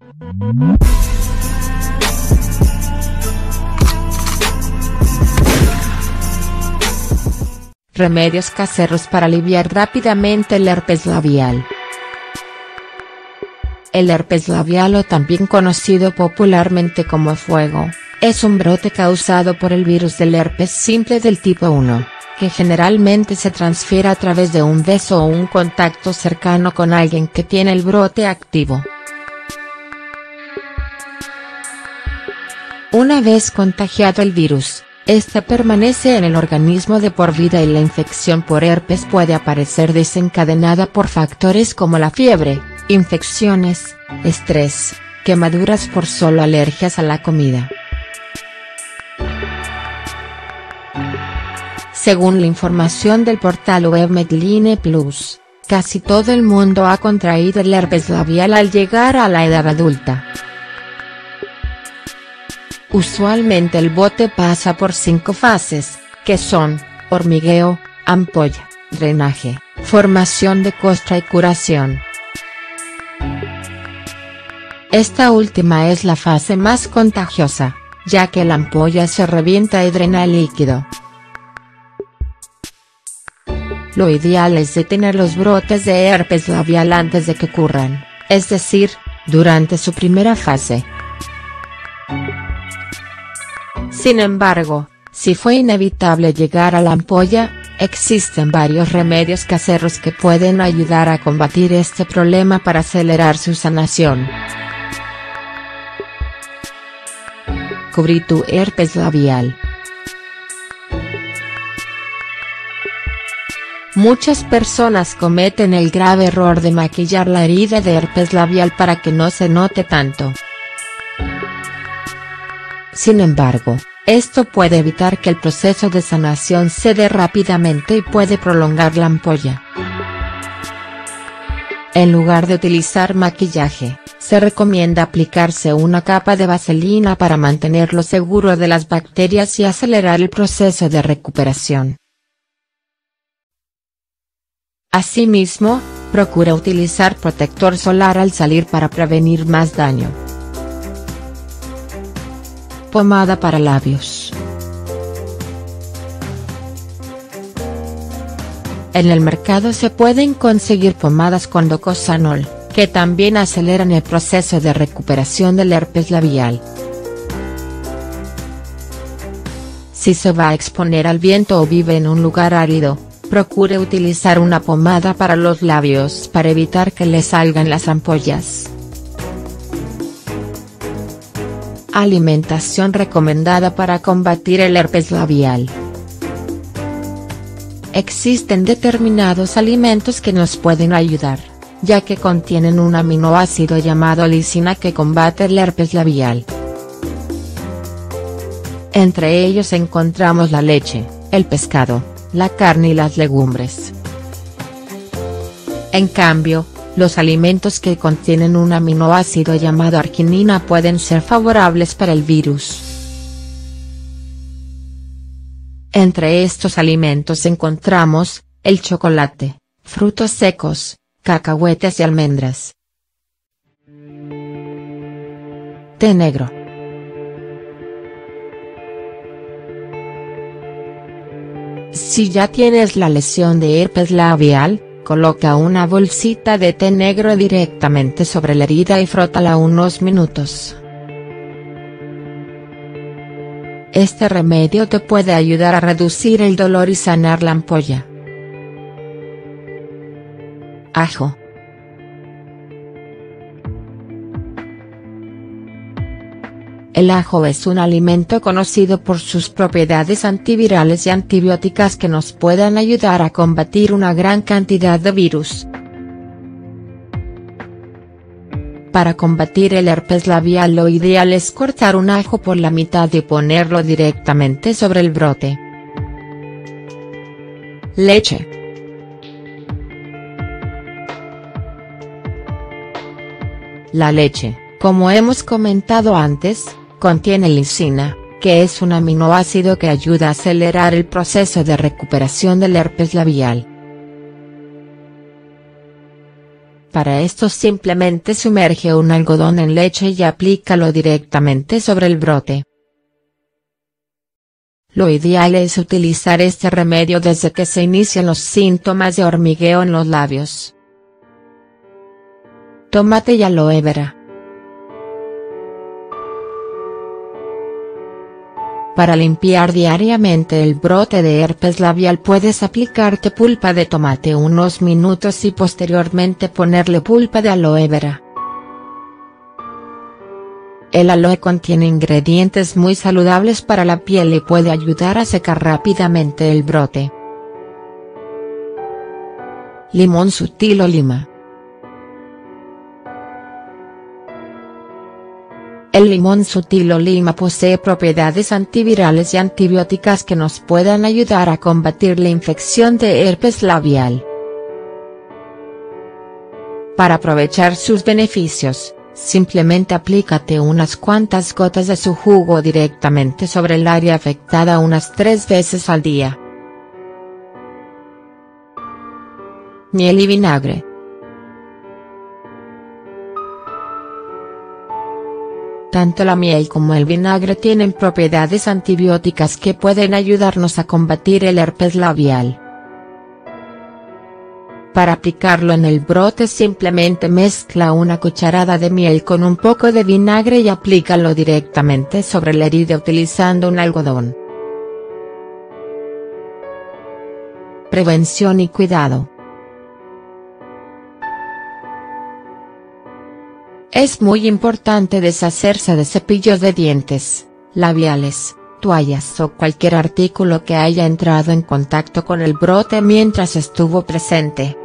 Remedios caseros para aliviar rápidamente el herpes labial. El herpes labial, o también conocido popularmente como fuego, es un brote causado por el virus del herpes simple del tipo 1, que generalmente se transfiere a través de un beso o un contacto cercano con alguien que tiene el brote activo. Una vez contagiado el virus, este permanece en el organismo de por vida y la infección por herpes puede aparecer desencadenada por factores como la fiebre, infecciones, estrés, quemaduras por solo alergias a la comida. Según la información del portal web Medline Plus, casi todo el mundo ha contraído el herpes labial al llegar a la edad adulta. Usualmente el brote pasa por 5 fases, que son: hormigueo, ampolla, drenaje, formación de costra y curación. Esta última es la fase más contagiosa, ya que la ampolla se revienta y drena el líquido. Lo ideal es detener los brotes de herpes labial antes de que ocurran, es decir, durante su primera fase. Sin embargo, si fue inevitable llegar a la ampolla, existen varios remedios caseros que pueden ayudar a combatir este problema para acelerar su sanación. Cubrir tu herpes labial. Muchas personas cometen el grave error de maquillar la herida de herpes labial para que no se note tanto. Sin embargo, esto puede evitar que el proceso de sanación se dé rápidamente y puede prolongar la ampolla. En lugar de utilizar maquillaje, se recomienda aplicarse una capa de vaselina para mantenerlo seguro de las bacterias y acelerar el proceso de recuperación. Asimismo, procura utilizar protector solar al salir para prevenir más daño. Pomada para labios. En el mercado se pueden conseguir pomadas con docosanol, que también aceleran el proceso de recuperación del herpes labial. Si se va a exponer al viento o vive en un lugar árido, procure utilizar una pomada para los labios para evitar que le salgan las ampollas. Alimentación recomendada para combatir el herpes labial. Existen determinados alimentos que nos pueden ayudar, ya que contienen un aminoácido llamado lisina que combate el herpes labial. Entre ellos encontramos la leche, el pescado, la carne y las legumbres. En cambio, los alimentos que contienen un aminoácido llamado arginina pueden ser favorables para el virus. Entre estos alimentos encontramos el chocolate, frutos secos, cacahuetes y almendras. Té negro. Si ya tienes la lesión de herpes labial, coloca una bolsita de té negro directamente sobre la herida y frótala unos minutos. Este remedio te puede ayudar a reducir el dolor y sanar la ampolla. Ajo. El ajo es un alimento conocido por sus propiedades antivirales y antibióticas que nos pueden ayudar a combatir una gran cantidad de virus. Para combatir el herpes labial, lo ideal es cortar un ajo por la mitad y ponerlo directamente sobre el brote. Leche. La leche, como hemos comentado antes, contiene lisina, que es un aminoácido que ayuda a acelerar el proceso de recuperación del herpes labial. Para esto simplemente sumerge un algodón en leche y aplícalo directamente sobre el brote. Lo ideal es utilizar este remedio desde que se inician los síntomas de hormigueo en los labios. Tomate y aloe vera. Para limpiar diariamente el brote de herpes labial puedes aplicarte pulpa de tomate unos minutos y posteriormente ponerle pulpa de aloe vera. El aloe contiene ingredientes muy saludables para la piel y puede ayudar a secar rápidamente el brote. Limón sutil o lima. El limón sutil o lima posee propiedades antivirales y antibióticas que nos pueden ayudar a combatir la infección de herpes labial. Para aprovechar sus beneficios, simplemente aplícate unas cuantas gotas de su jugo directamente sobre el área afectada unas 3 veces al día. Miel y vinagre. Tanto la miel como el vinagre tienen propiedades antibióticas que pueden ayudarnos a combatir el herpes labial. Para aplicarlo en el brote simplemente mezcla una cucharada de miel con un poco de vinagre y aplícalo directamente sobre la herida utilizando un algodón. Prevención y cuidado. Es muy importante deshacerse de cepillos de dientes, labiales, toallas o cualquier artículo que haya entrado en contacto con el brote mientras estuvo presente.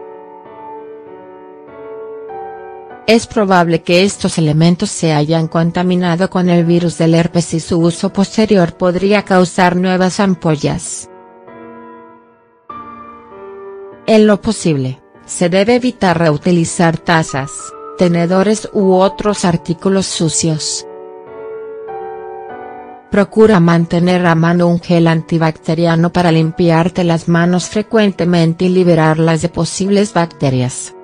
Es probable que estos elementos se hayan contaminado con el virus del herpes y su uso posterior podría causar nuevas ampollas. En lo posible, se debe evitar reutilizar tazas, tenedores u otros artículos sucios. Procura mantener a mano un gel antibacteriano para limpiarte las manos frecuentemente y liberarlas de posibles bacterias.